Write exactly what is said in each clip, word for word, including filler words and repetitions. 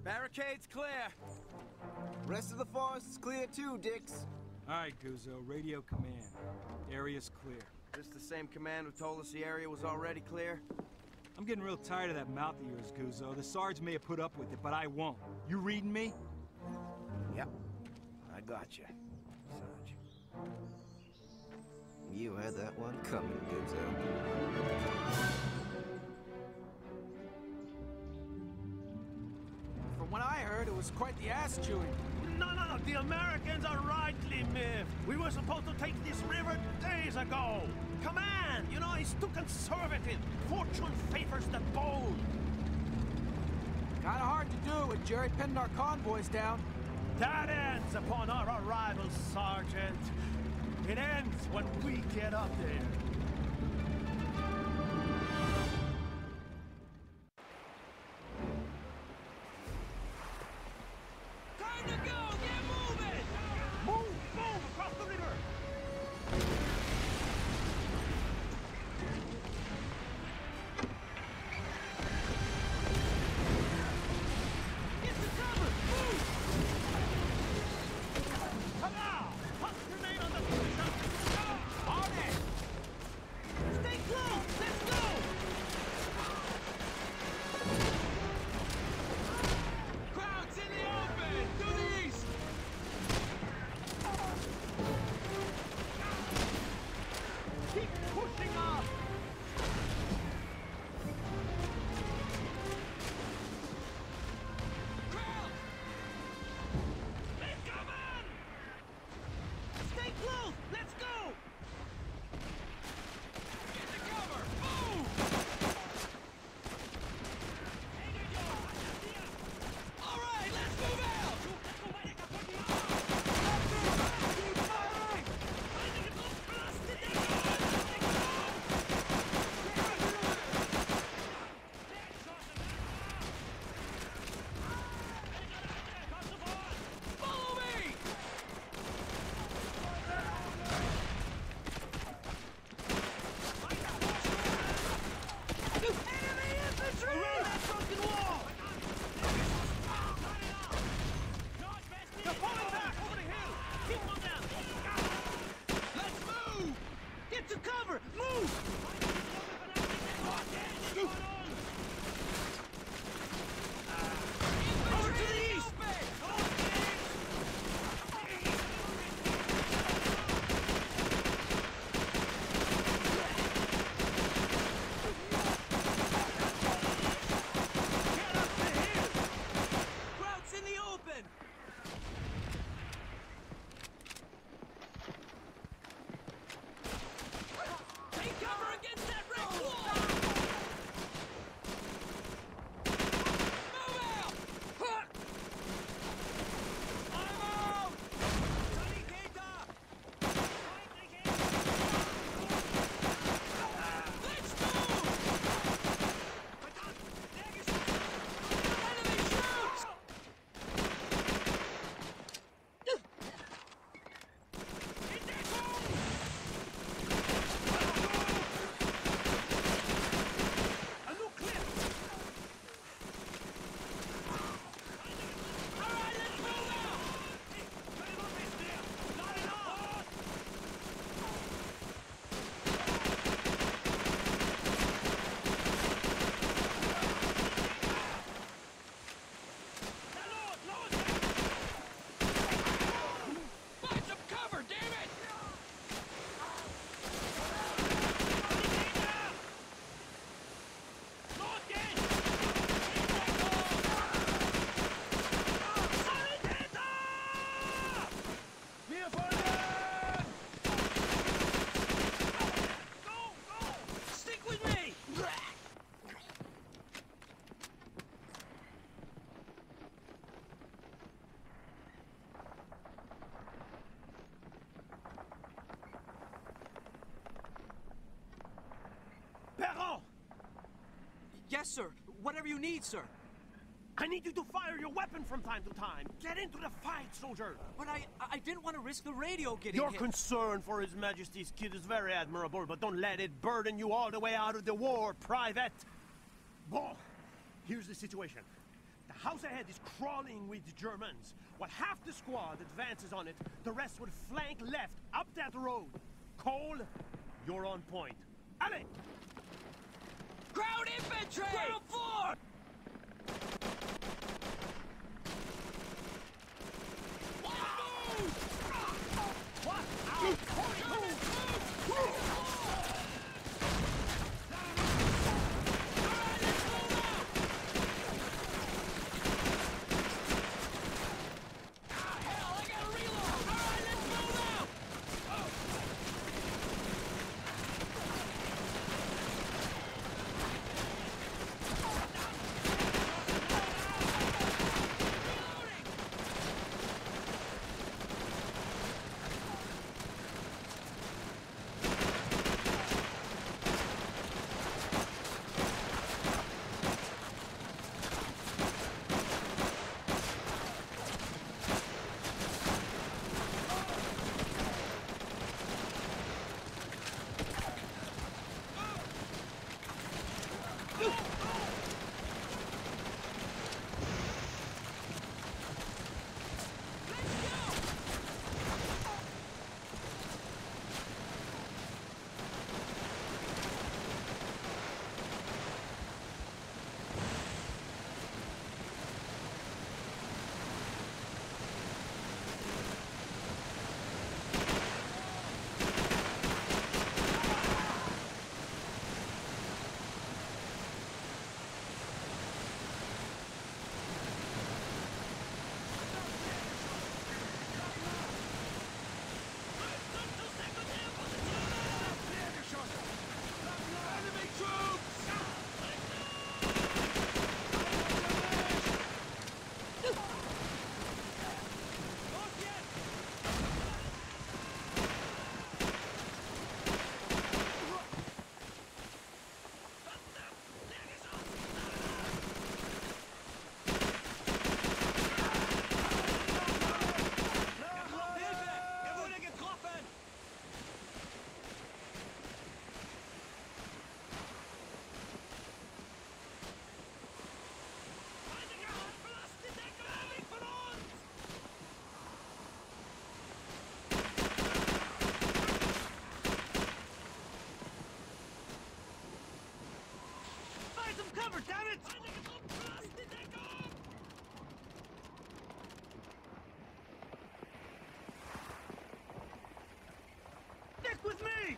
Barricade's clear. Rest of the forest is clear too, Dix. All right, Guzzo, radio command. Area's clear. This the same command who told us the area was already clear? I'm getting real tired of that mouth of yours, Guzzo. The Sarge may have put up with it, but I won't. You reading me? Yep. I got you, Sarge. You had that one coming, Guzzo. From what I heard, it was quite the ass chewing. No, no, no, the Americans are rightly miffed. We were supposed to take this river days ago. Command, you know, it's too conservative. Fortune favors the bold. Kinda hard to do when Jerry pinned our convoys down. That ends upon our arrival, Sergeant. It ends when we get up there. Time to go! Get moving! Move! Move across the river! Get the cover! Move! Come now! Hot grenade on the position! On it! Stay close! Let's go! Crowds in the open! To the east! Keep pushing up! Crowds! They're coming! Stay close! Let's go! Get the cover! Move! All right, let's move out! Keep firing! Follow me! Enemy infantry! Around that broken wall! They're falling back over the hill! Keep them down! Let's move! Get to cover! Move! Over to the east! Get up the hill! Crowds in the open! Take cover against that red wall! Move out! Huh! I'm out! Let's go! Enemy shoots! A new clip! All right, let's move out! Find some cover, damn it! Stick with me! Perron! Yes, sir. Whatever you need, sir. I need you to fire your weapon from time to time. Get into the fight, soldier! But I I didn't want to risk the radio getting Your hit. concern for His Majesty's kid is very admirable, but don't let it burden you all the way out of the war, Private! Bon, here's the situation. The house ahead is crawling with Germans. While half the squad advances on it, the rest would flank left up that road. Cole, you're on point. Allez! Ground infantry! Ground floor! Cover, damn it! Stick with me!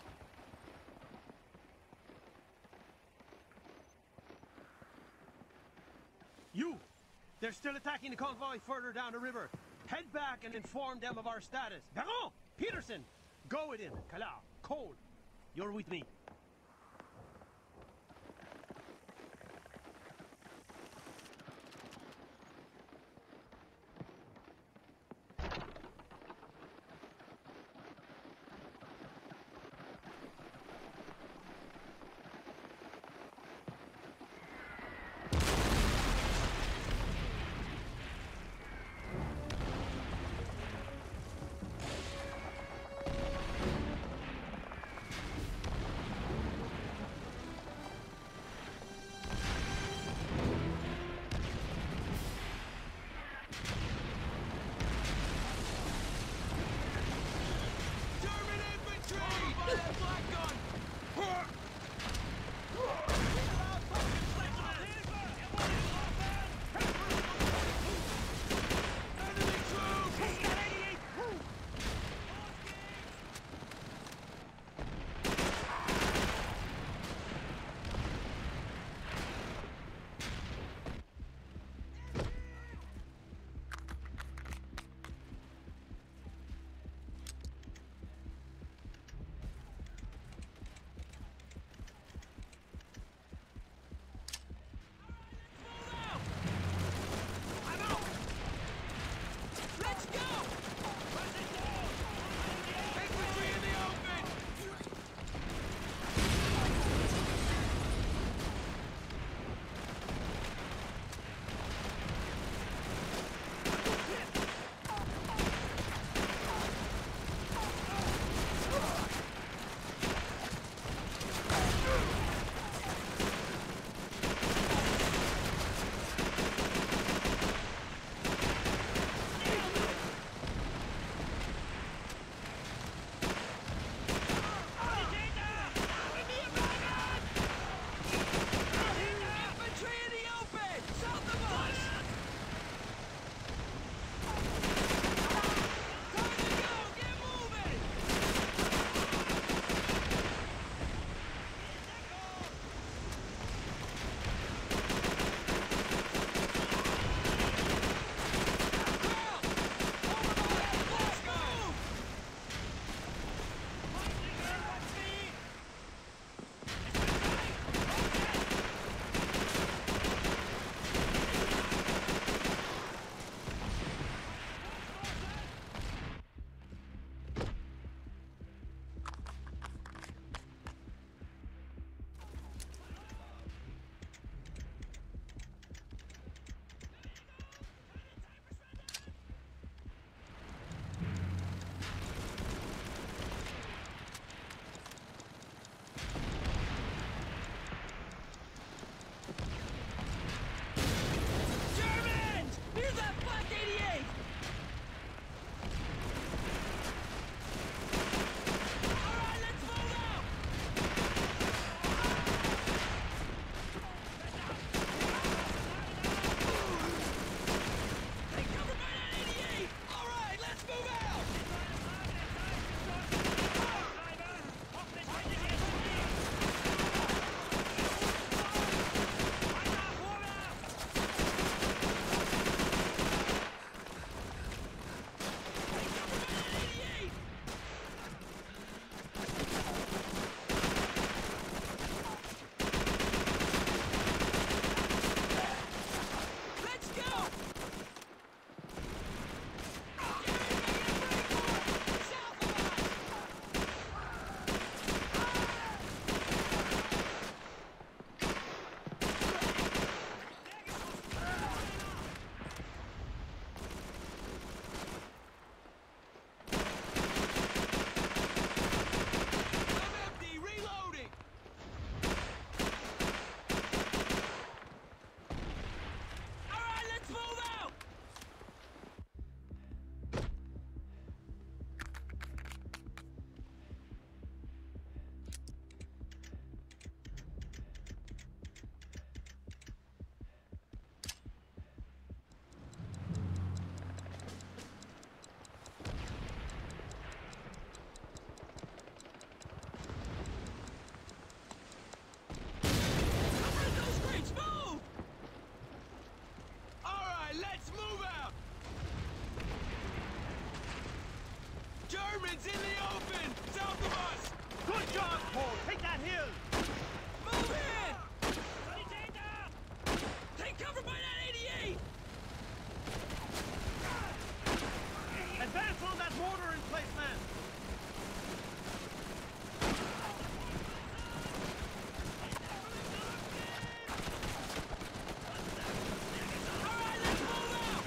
You! They're still attacking the convoy further down the river. Head back and inform them of our status. Baron! Peterson! Go with him. Kala, Cole, you're with me. Germans in the open! South of us! Good job, Paul! Take that hill! Move in! Take cover by that eighty-eight! Advance on that mortar emplacement! All right, let's move out!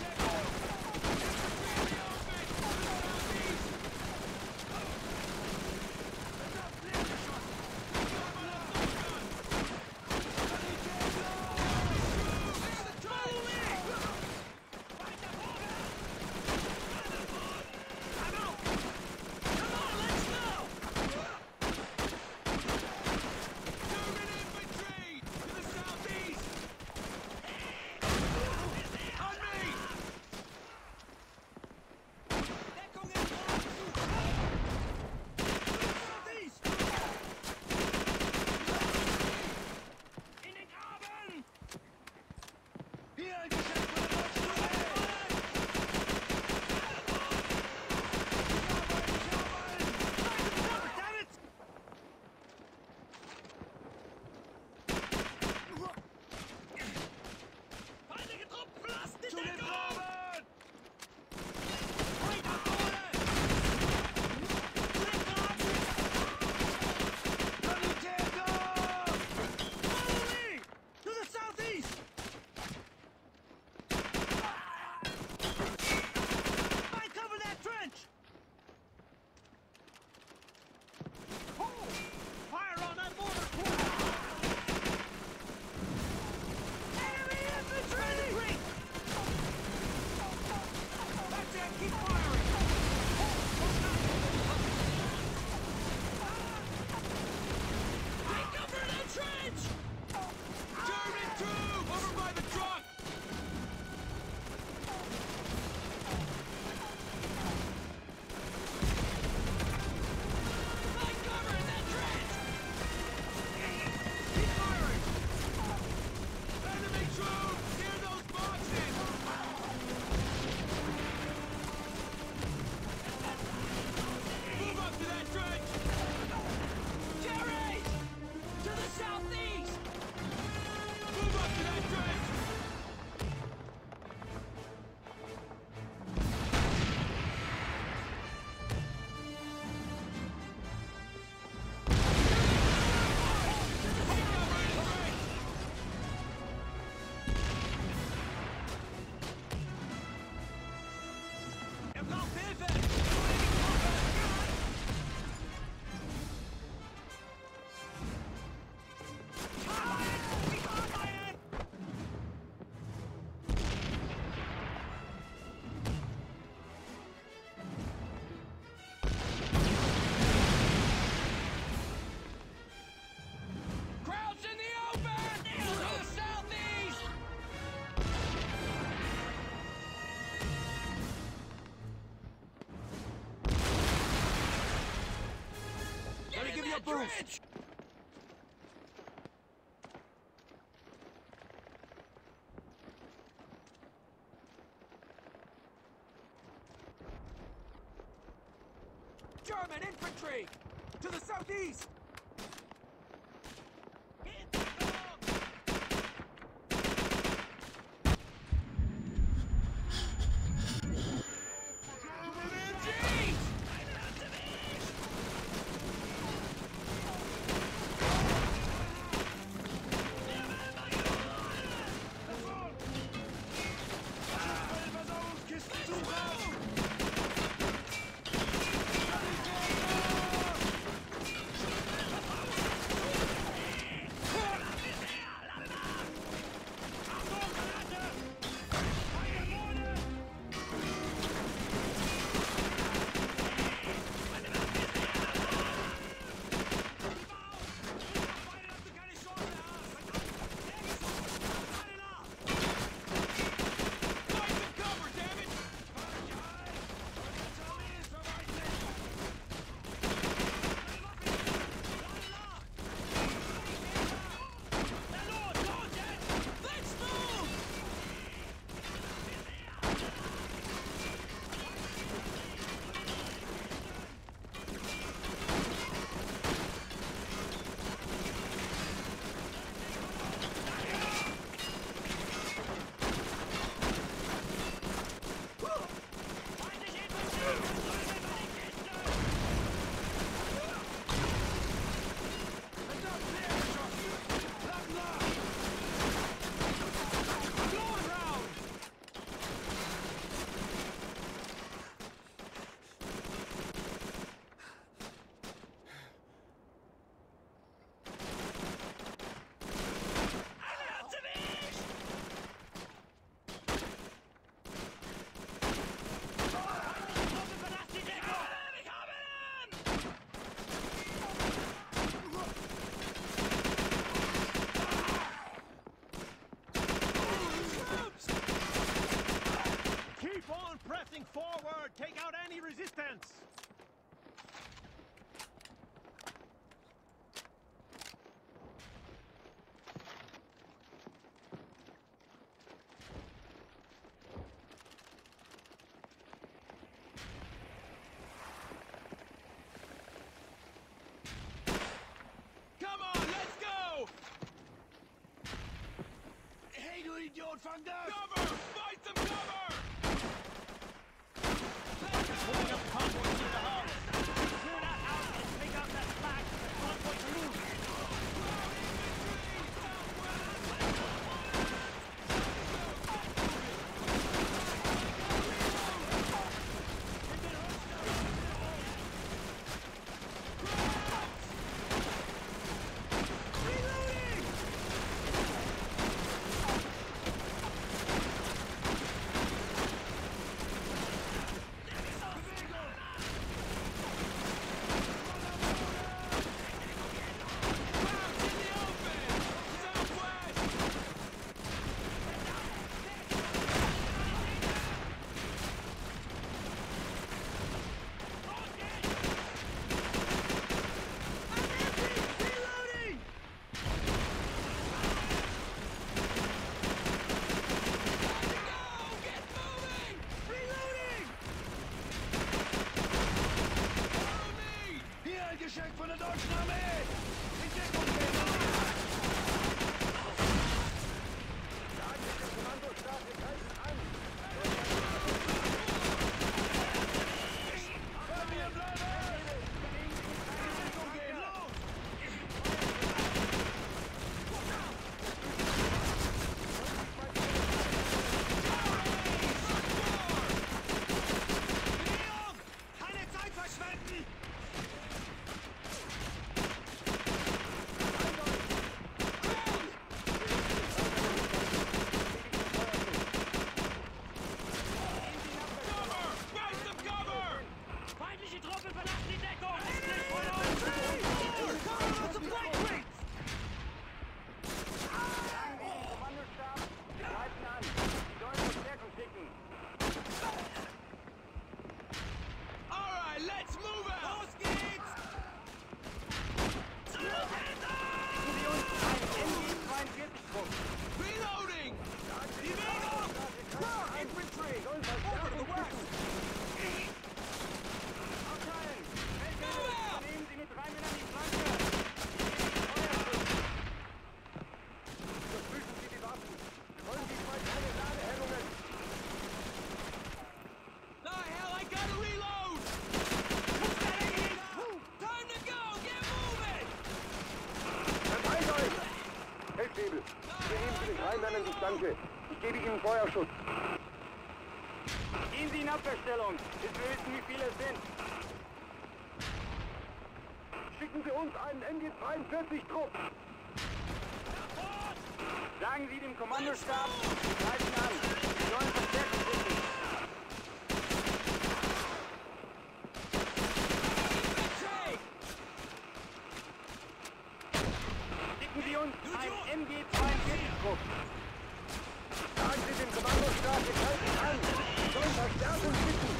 Boost! German infantry! To the southeast! resistance! Come on, let's go! Hey, du Idiot, fang das! Cover! Find some cover! Let's go! Pulling up convoys near the house. Clear that out and take out that flag. Convoy to move. Geschenk von der deutschen Armee! In Deckung gehen! Sagen Sie den Kommandostab, wir greifen an! Bei mir bleiben! In Deckung gehen! Los! Leon! Keine Zeit verschwenden! Feindliche Truppen verlassen die Deckung! Östlich von uns! Kommandostab, wir greifen an! Sie sollen Verstärkung schicken! Alright, let's move it! Los geht's! Sie uns ein M G zweiundvierzig-Trupp! Reloading! Die Bewegung! Infantry! Sollen Verstärkung schicken! Abteilen! Feldwebel, nehmen Sie mit drei Männern die Flanke! Überprüfen Sie die Waffen! Wollen Sie zwei kleine Ladehemmungen! The hell, I gotta reload! Time to go! Get moving! Verteilt euch! Feldwebel, wir nehmen Sie mit drei Männern die Flanke! Ich gebe Ihnen Feuerschutz! Gehen Sie in Abwehrstellung, bis wir wissen, wie viele es sind! Schicken Sie uns einen M G zweiundvierzig-Trupp! Sagen Sie dem Kommandostab, wir greifen an! Sie sollen Verstärkung schicken! Schicken Sie uns einen M G zweiundvierzig-Trupp! Sagen Sie dem Kommandostab, wir greifen an! Sie sollen Verstärkung schicken!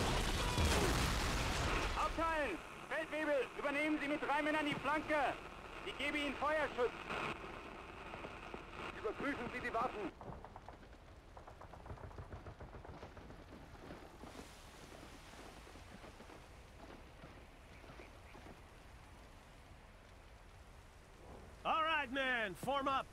Abteilen! Feldwebel, übernehmen Sie mit drei Männern die Flanke! Ich gebe Ihnen Feuerschutz! Überprüfen Sie die Waffen! All right, man, form up!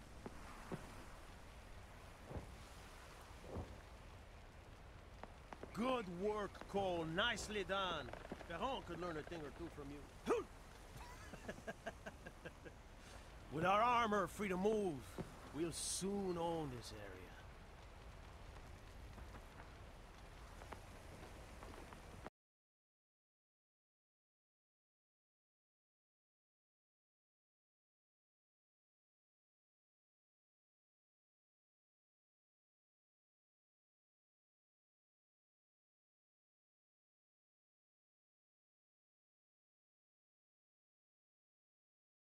Good work, Cole. Nicely done. Perron could learn a thing or two from you. With our armor free to move, we'll soon own this area.